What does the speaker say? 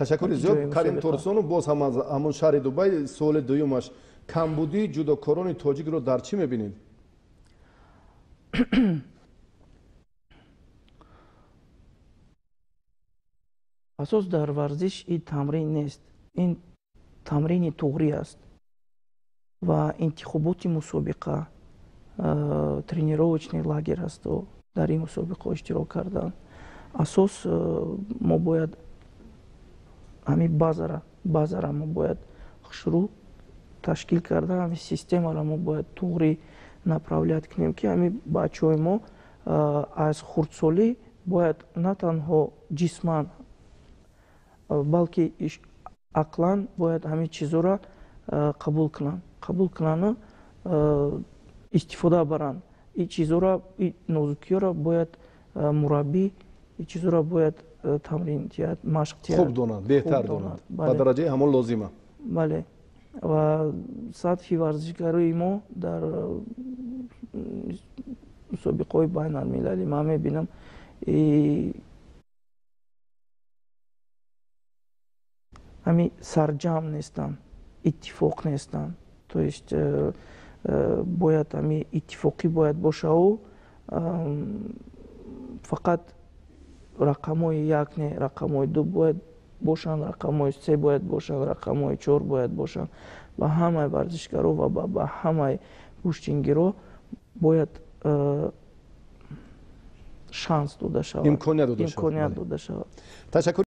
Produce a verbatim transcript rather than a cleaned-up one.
ташаккури зиёд. Карим Торсонов боз ҳам аз ҳамон шаҳри Дубай суоли дуюмаш, камбудии ҷудокорони тоҷикро дар чӣ мебинед? асос дар варзиш ин тамрин нест, ин тамрини туғрӣ аст ва интихоботи мусобиқа, тренировочный лагер аст дар ин мусобиқа иштирок кардан. Асос мо бояд ҳамин базара базара мо бояд шурӯъ ташкил карда, ҳамин системаро мо бояд туғрӣ направлят кунем ки ҳамин бачаҳои мо аз хурдсолӣ бояд на танҳо ҷисман, балки ақлан бояд ҳамин чизҳоро қабул кунанд, қабул кунанду истифода баранд. Ин чизҳоро, ин нозукиёро бояд мураббӣ, ин чизҳоро бояд тамрин тиҳад, машқ тиҳад, хуб донад, беҳтар донад, ба дараҷаи ҳамон лозима. Бале. Ва сатҳи варзишгарии мо дар мусобиқаҳои байналмилалӣ ман мебинам ҳамин сарҷамъ нестанд, иттифоқ нестанд. То есть бояд ҳамин иттифоқӣ бояд бошаву фақат рақамҳои як не, рақамҳои ду бояд бошанд, рақамҳои се бояд бошанд, рақамҳои чор бояд бошанд. Ба ҳамаи варзишгаро ва ба ҳамаи пуштингиро бояд шанс дода шавад, имконият дода шавад. Имконият дода шавад.